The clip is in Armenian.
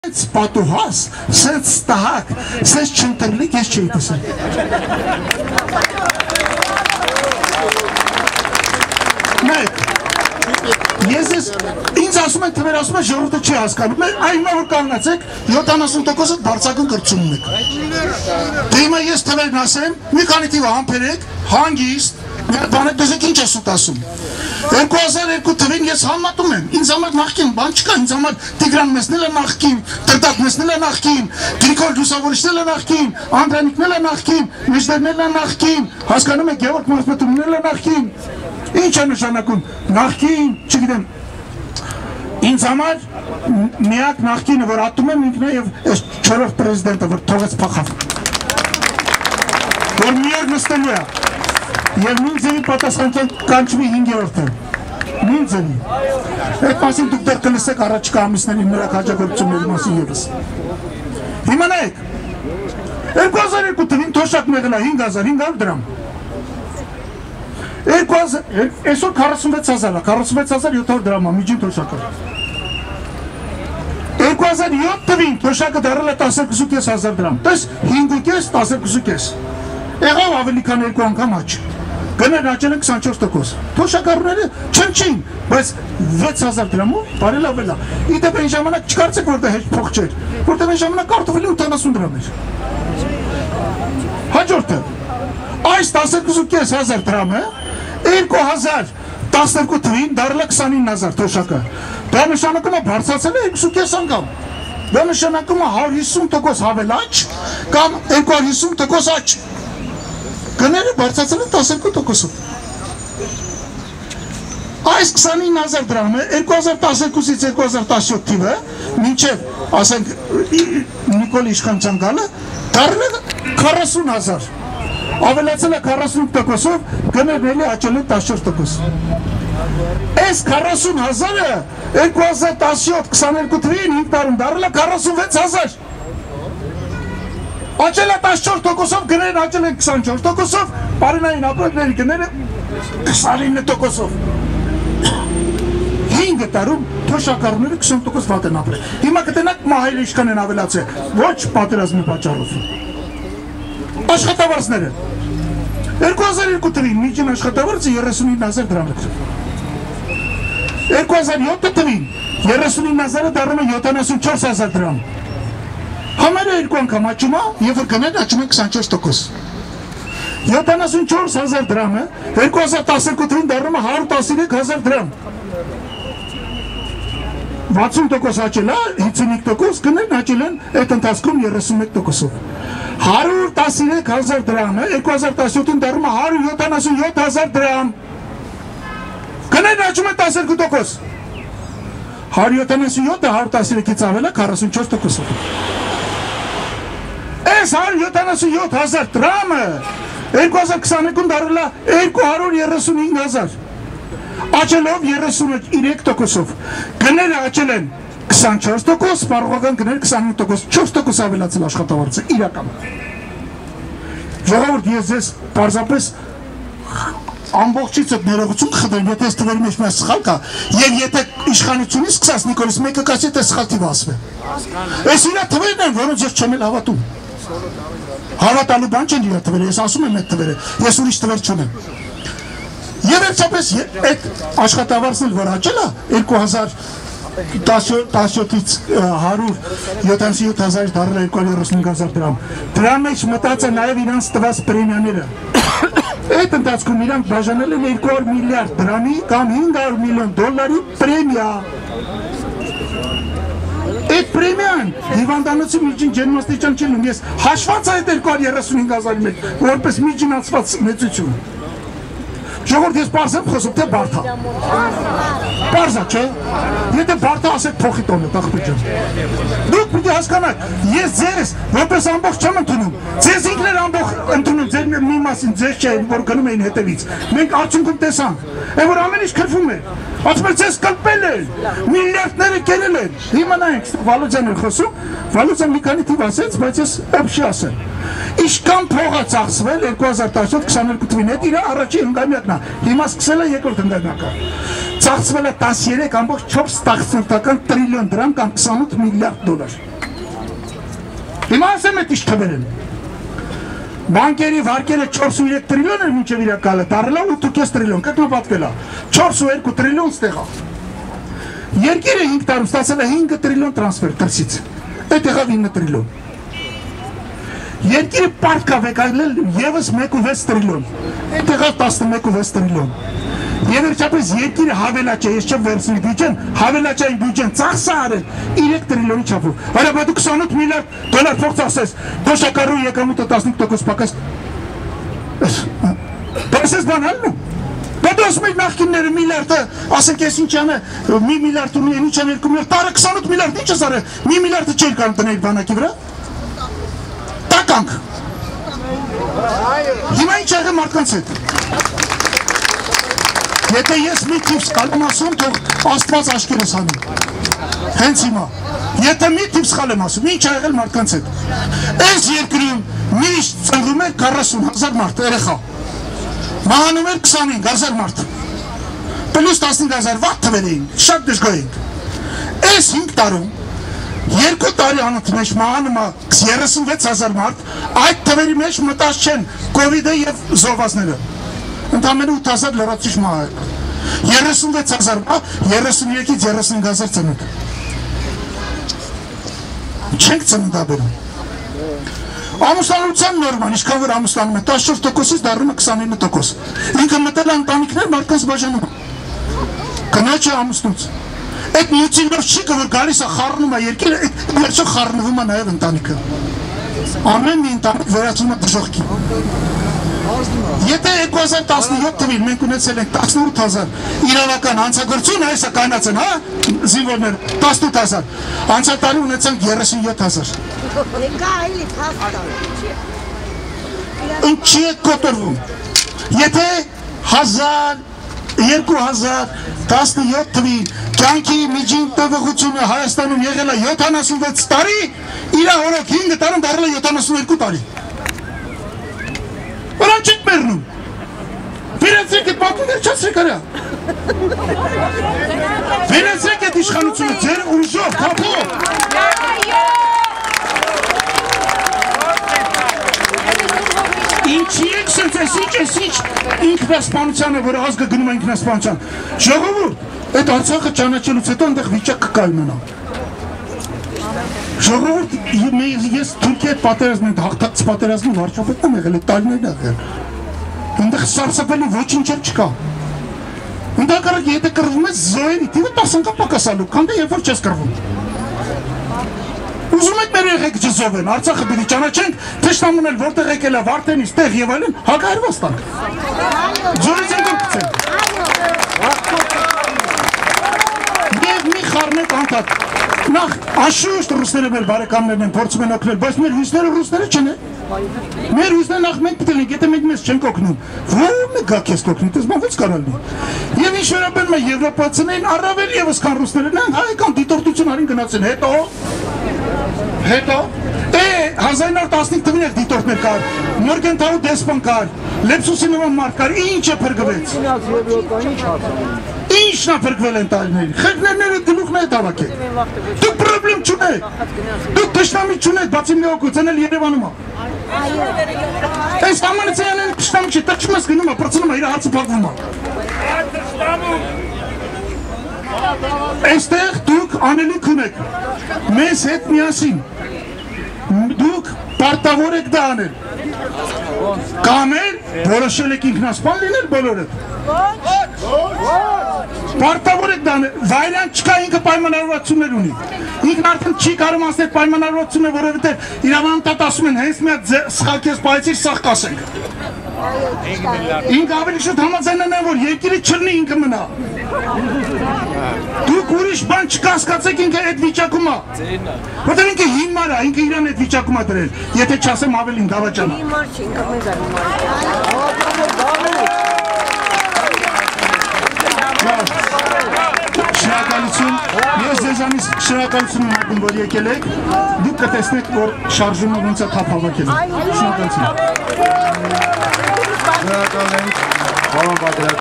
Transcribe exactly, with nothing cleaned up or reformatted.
Պատուհաս, սենց ստահակ, սենց չընտրլիկ ես չէի տեսել։ Մեկ, ես ես, ինձ ասում են թվեր ասում են ժողովուրդը չի հասկանում, այն որ կանգնացեք, յոթանասուն տոկոսը բարձրագույն կրթություն ունեք։ Դե հիմա ես թվերն ասեմ, մի քանի թիվ համբերեք, հանգիստ, բանը դեզեք ինչ ես ուտ ասում։ երկու հազար երկու թվին ես համատում եմ, ինձ համար նախքին, բան չկա, ինձ համար Տիգրան Մեսնելը նախքին, Տրտակ Մեսնելը նախքին, Գրիգոր Լուսավորիչները նախքին, Անդրանիկները նախքին, Մեջդերները նախքին, հասկանում եք Գևորգ Մասմետումները նախքին, ինչ է նշանակում, նախքին, չգիտեմ, ինձ համար միակ նախքինը, որ ատում եմ ինքն է և չորրորդ պրեզիդենտը, որ թողեց փախավ, որ մի օր նստելու է և նույն ձևի պատասխան կանչվի հինգերորդը, նույն ձևի, այդ մասին դուք դեռ կլսեք առաջիկա ամիսների նրա քաջագործությունների մասին ևս։ Հիմա նայեք, երկու հազար երկու թվին թոշակն եղել է հինգ հազար հինգ հարյուր դրամ, այսօր քառասունվեց հազար է, քառասունվեց հազար յոթ հարյուր դրամ է, միջին թոշակը։ երկու հազար յոթ թվին թոշակը դարել է տասներկու կես հազար դրամ, տես հինգ ու կես, տասներկու կես, եղավ ավելի քան երկու անգամ աճ։ Գներ աճել են քսանչորս տոկոս, թոշակառուները չնչին, բայց վեց հազար դրամով բարելավել է։ Իդեպ այն ժամանակ չկարծեք, որ դա հեչ փող չէր, որտեղ այն ժամանակ կարտոֆիլը ութանասուն դրամ էր։ Հաջորդը, այս տասներկու կես հազար դրամը երկու հազար տասներկու թվին դարել է քսանինը հազար թոշակը։ Դա նշանակում է բարձրացել է երկու կես անգամ։ Դա նշանակում է հարյուր հիսուն տոկոս հավել աճ կամ երկու հարյուր հիսուն տոկոս աճ։ Գները բարձրացել են տասներկու տոկոսով։ Այս քսանինը հազար դրամը երկու հազար տասներկուից երկու հազար տասնյոթ թիվը մինչև, ասենք, Նիկոլ իշխանության գալը դառել է քառասուն հազար։ Ավելացել է քառասուն տոկոսով, գներն էլի աճել են տասնչորս տոկոս։ Այս քառասուն հազարը երկու հազար տասնյոթ քսաներկու թվին հինգ տարում դառել է քառասունվեց հազար։ Աճել է տասնչորս տոկոսով, գներն աճել են քսանչորս տոկոսով, բարենային ապրանքների գները քսանինը տոկոսով։ հինգ տարում թոշակառուները քսան տոկոս վատ են ապրել։ Հիմա կտենակ մահերը ինչքան են ավելացել, ոչ պատերազմի պատճառով։ Աշխատավարձները։ երկու հազար երկու թվին միջին աշխատավարձը երեսունինը հազար դրամ է։ երկու հազար յոթ թվին երեսունինը հազարը դառնում է յոթանասունչորս հազար դրամ։ Համարը երկու անգամ աճում է, և որ գներն աճում են քսանչորս տոկոս։ յոթանասունչորս հազար դրամը երկու հազար տասներկու թվին դառնում է հարյուր տասներեք հազար դրամ։ վաթսուն տոկոս աճել է, հինգսունինը տոկոս, գներն աճել են այդ ընթացքում երեսունմեկ տոկոսով։ հարյուր տասներեք հազար դրամը երկու հազար տասնյոթին դառնում է հարյուր յոթանասունյոթ հազար դրամ։ Գներն աճում են տասներկու տոկոս։ հարյուր յոթանասունյոթը հարյուր տասներեքից ավել է քառասունչորս տոկոսով։ Այս հարյուր յոթանասունյոթ հազար դրամը երկու հազար քսաներկուն դառել է երկու հարյուր երեսունհինգ հազար, աճելով երեսուներեք տոկոսով, գները աճել են քսանչորս տոկոս, սպառողական գները քսանինը տոկոս, չորս տոկոս ավելացել աշխատավարձը, իրական։ Ժողովուրդ, ես ձեզ պարզապես ամբողջից այդ ներողություն կխնդրեմ, եթե այս թվերի մեջ մեզ սխալ կա, և եթե իշխանությունից սկսած Նիկոլից մեկը կասի, թե սխալ թիվ ասվե։ Այս իրա թվերն են, որոնց ես չեմ էլ հավատում։ Հավատալու բան չեն իրա թվերը, ես ասում եմ այդ թվերը, ես ուրիշ թվեր չունեմ։ Եվ վերջապես այդ աշխատավարձն էլ որ աճել է երկու հազար տասնյոթից հարյուր յոթանասունյոթ հազարից դառել է երկու հարյուր երեսունհինգ հազար դրամ։ Դրա մեջ մտած է նաև իրանց տված պրեմիաները։ Այդ ընթացքում իրանք բաժանել են երկու հարյուր միլիարդ դրամի կամ հինգ հարյուր միլիոն դոլարի պրեմիա։ Այդ պրեմիան հիվանդանոցի միջին ջերմաստիճան չի լինում, ես հաշված է այդ երկու հարյուր երեսունհինգ հազարի մեջ, որպես միջինացված մեծություն։ Ժողովուրդ, ես պարզ եմ խոսում, թե բարդ է։ Պարզ է, չէ։ Եթե բարդ է, ասեք փոխի տոնը, աղբյուր ջան։ Դուք պիտի հասկանաք, ես ձեզ որպես ամբողջ չեմ ընդունում, ձեզ ինքներ ամբողջ ընդունում, ձեր մի մասին, ձեզ չէ, որ գնում էին հետևից։ Մենք արդյունքում տեսանք, այն որ ամեն ինչ քրվում է, ասում են ձեզ կլպել են, միլիարդները կերել են։ Հիմա նայենք, Վալոջան էր խոսում, Վալոջան մի քանի թիվ ասեց, բայց ես ապշի ասեմ։ Ինչքան փող է ծախսվել երկու հազար տասնյոթ քսաներկու թվին, այդ իր առաջի հնգամյակն է, հիմա սկսել է երկրորդ հնգամյակը։ Ծախսվել է տասներեք ամբողջ չորս տասնյոթական տրիլիոն դրամ կամ քսանութ միլիարդ դոլար։ Հիմա ասեմ այդ ինչ թվերն։ Բանկերի վարկելը չորս ու երեք տրիլիոն էր մինչև իրակալը, դարել ութ ու կես տրիլիոն, կրկնապատկվել է, չորս ու երկու տրիլիոն ստեղա։ Երկիրը հինգ տարում ստացել է հինգ տրիլիոն տրանսֆեր դրսից, այդ եղավ ինը տրիլիոն։ Երկիրը պարտք է վեկայել ևս մեկ ու վեց տրիլիոն, այդ եղավ տասնմեկ ու վեց տրիլիոն։ Եվ վերջապես երկիրը հավելաճ է, ես չեմ վերցնի բյուջեն, հավելաճային բյուջեն ծախսը արել երեք տրիլիոնի չափով։ Այլապես դու քսանութ միլիարդ դոլար փող ծախսես, դոշակարու եկամուտը տասնութ տոկոս պակաս։ Դասես բան ալնու։ Դա դու ասում եք նախկինները միլիարդը, ասենք ես ինչ անե, մի միլիարդ ունի, ինչ ան երկու միլիարդ, տարը քսանութ միլիարդ ինչ ես արել, մի միլիարդը չէր կարող դնել բանակի վրա։ Տականք։ Հիմա ինչ եղել մարդկանց հետ։ Եթե ես մի թիվ սխալ եմ ասում, թող Աստված աչքերս հանի։ Հենց հիմա։ Եթե մի թիվ սխալ եմ ասում, ինչ ա եղել մարդկանց հետ։ Այս երկրում միշտ ծնվում էր քառասուն հազար մարդ, երեխա։ Մահանում էր քսանհինգ հազար մարդ։ Պլյուս տասնհինգ հազար վատ թվեր էին, շատ դժգոհ էինք։ Այս հինգ տարում երկու տարի անընդմեջ մահանում է երեսունվեց հազար մարդ, այդ թվերի մեջ մտած չեն կովիդը եւ զոհվածները։ Ընդամենը ութ հազար լրացուցիչ մահ է։ երեսունվեց հազար մահ, երեսունյոթից երեսունհինգ հազար ծնունդ։ Չենք ծննդաբերում։ Ամուսնալության նորման, ինչքան որ ամուսնանում է, տասնչորս տոկոսից դառնում է քսանինը տոկոս։ Ինքը մտել է ընտանիքներ մարդկանց բաժանում։ Կնոջը ամուսնուց։ Այդ միությունով չի կը որ գալիս է խառնում է երկիրը, այդ վերջը խառնվում է նաև ընտանիքը։ Ամեն մի ընտանիք վերածվում է դժոխքի։ Եթե երկու հազար տասնյոթ թվին մենք ունեցել ենք տասնութ հազար իրավական հանցագործություն, այս է կանացեն, հա, զինվորներ, տասնութ հազար, անցյալ տարի ունեցանք երեսունյոթ հազար։ Ինչի է կոտորվում։ Եթե հազար, երկու հազար տասնյոթ թվին կյանքի միջին տվողությունը Հայաստանում եղել է յոթանասունվեց տարի, իրա օրոք հինգ տարում դառել է յոթանասունյոթ տարի։ Որան չեք մերնում։ Վերացրեք այդ պատումներ չասրեք արա։ Վերացրեք այդ իշխանությունը ձեր ուժով, թափով։ Ինչի եք սենց ես ինչ ես ինչ ինքնասպանությանը, որ ազգը գնում է ինքնասպանության։ Ժողովուրդ, այդ Արցախը ճանաչելուց հետո այնտեղ վիճակը կայմանա։ Ժողովուրդ, ես Թուրքիա հետ պատերազմ ենք, հաղթած պատերազմում վարչապետն եմ եղել, այդ տարիներն եղել։ Այնտեղ սարսափելի ոչինչ չկա։ Ընդհակառակ եթե կռվում ես զոհերի թիվը տասը անգամ պակասալու, քան դե երբ որ չես կռվում։ Ուզում եք մեր երեխեք չզոհվեն, Արցախը պիտի ճանաչենք, թշնամուն էլ որտեղ եկել է Վարդենից, տեղ եւ այլն, հակահարված տանք։ Ձորից ենք գցենք։ Եվ մի խառնեք անդադ։ Նախ անշուշտ ռուսները մեր բարեկամներն են փորձում են օգնել, բայց մեր հույսները ռուսները չեն։ Մեր հույսները նախ մենք պետք է լինենք, եթե մենք մեզ չենք օգնում, ո՞րն է գա քեզ կօգնի, դες ո՞նց կարալի։ Եվ ինչ վերաբերում է եվրոպացիներին, առավել եւս քան ռուսները, նրանք հայկական դիտորդություն արին գնացին, հետո Հետո, է, հազար նոր տասնհինգ թվին եք դիտորդներ կար, Մորգենթաու դեսպոն կար, Լեպսուսի նման մարդ կար, ինչ է փրկվեց։ Ինչն է փրկվել են տարիներին, խեղներները գլուխն է տավակ է։ Դուք պրոբլեմ չունեք, դուք թշնամի չունեք, բացի մի օգուց, են էլ Երևանում է։ Այս համանցեյան են թշնամի չի, տղճում ես գնում է, պրծնում է, իր հացը պակվում է։ Այստեղ դուք անելիք ունեք, մեզ հետ միասին, դուք պարտավոր եք դա անել, կամ էլ որոշել եք ինքնասպան լինել բոլորդ, պարտավոր եք դա անել, վայրան չկա ինքը պայմանավորվածություններ ունի, ինքն արդեն չի կարում ասնել պայմանավորվածություններ, որովհետև իրավանտատ ասում են, հենց մի հատ սխալ քեզ պայեցիր, սաղ կասենք, ինք ավելի շուտ համաձայնեն են, որ երկիրը չլնի ինքը մնա, դուք ուրիշ բան չկասկացեք ինքը այդ վիճակում է, որտեղ ինքը հիմար է, ինքը իրան այդ վիճակում է դրել, եթե չասեմ ավելին դավաճան է։ Շնորհակալություն, ես ձեզանից շնորհակալություն եմ ակում, որ եկել եք, դուք կտեսնեք, որ շարժումը ոնց է թափ հավաքել։ Շնորհակալություն։ Շնորհակալ ենք, պարոն պատրաստ